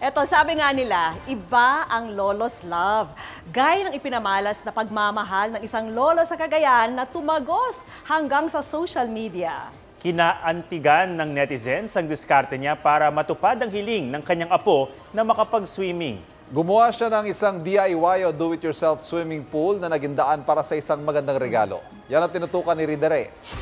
Eto, sabi nga nila, iba ang lolo's love. Gaya ng ipinamalas na pagmamahal ng isang lolo sa Cagayan na tumagos hanggang sa social media. Kinaantigan ng netizens ang diskarte niya para matupad ang hiling ng kanyang apo na makapag-swimming. Gumawa siya ng isang DIY o do-it-yourself swimming pool na naging daan para sa isang magandang regalo. Yan ang tinutukan ni Rida Reyes.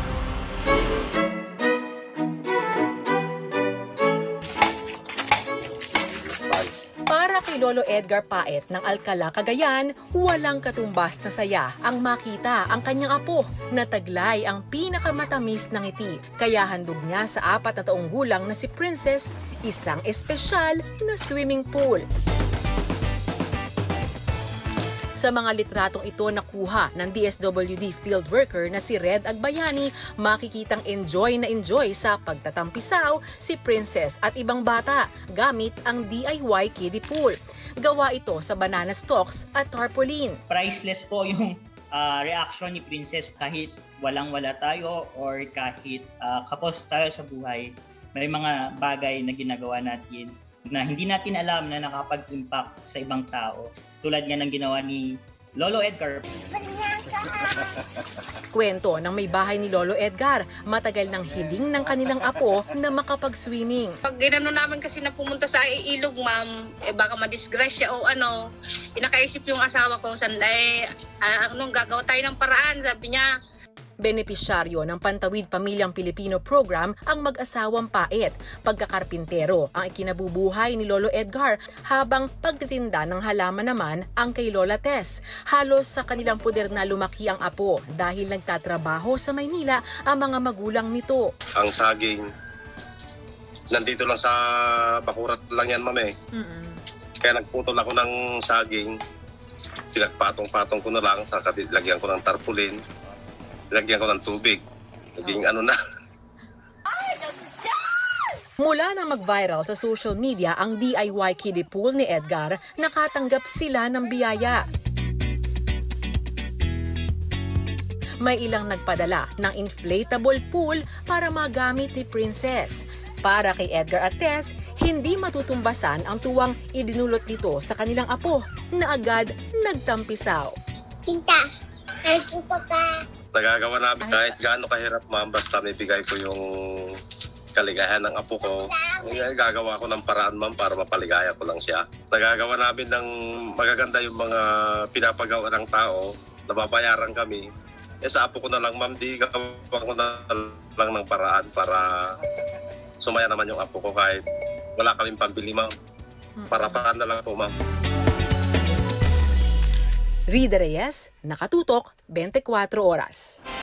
Para kay Lolo Edgar Paet ng Alcala, Cagayan, walang katumbas na saya ang makita ang kanyang apo na taglay ang pinakamatamis ng ngiti. Kaya handog niya sa 4 na taong gulang na si Princess isang espesyal na swimming pool. Sa mga litratong ito nakuha ng DSWD field worker na si Red Agbayani, makikitang enjoy na enjoy sa pagtatampisaw si Princess at ibang bata gamit ang DIY kiddie pool. Gawa ito sa banana stalks at tarpaulin. Priceless po yung reaction ni Princess kahit walang-wala tayo or kahit kapos tayo sa buhay. May mga bagay na ginagawa natin na hindi natin alam na nakapag-impact sa ibang tao. Tulad nga ng ginawa ni Lolo Edgar. Kwento ng may bahay ni Lolo Edgar, matagal ng hiling ng kanilang apo na makapag-swimming. Pag ginano namin kasi na pumunta sa ilog, ma'am, baka madisgrasya o ano, inakaisip yung asawa ko, sanday, anong gagawa tayo ng paraan, sabi niya. Benepisyaryo ng Pantawid Pamilyang Pilipino Program ang mag-asawang Paet. Pagkakarpintero ang ikinabubuhay ni Lolo Edgar habang pagtitinda ng halaman naman ang kay Lola Tess. Halos sa kanilang poder na lumaki ang apo dahil nagtatrabaho sa Maynila ang mga magulang nito. Ang saging, nandito lang sa bakurat lang yan, ma'am eh. Kaya nagputol ako ng saging, pinagpatong-patong ko na lang, saka lagyan ko ng tarpaulin. Lagyan ko ng tubig. Naging ano na. Mula na mag-viral sa social media ang DIY kiddie pool ni Edgar, nakatanggap sila ng biyaya. May ilang nagpadala ng inflatable pool para magamit ni Princess. Para kay Edgar at Tess, hindi matutumbasan ang tuwang idinulot nito sa kanilang apo na agad nagtampisaw. Pintas! Ay, papa! Nagagawa namin kahit gaano kahirap, ma'am, basta may bigay ko yung kaligayahan ng apo ko. Gagawa ko ng paraan, ma'am, para mapaligaya ko lang siya. Nagagawa namin ng magaganda yung mga pinapagawa ng tao, nababayaran kami. Sa apo ko na lang, ma'am, di gagawa ko na lang ng paraan para sumaya naman yung apo ko kahit wala kaming pambili, ma'am. Para paraan na lang po, ma'am. Rida Reyes, Nakatutok, 24 Oras.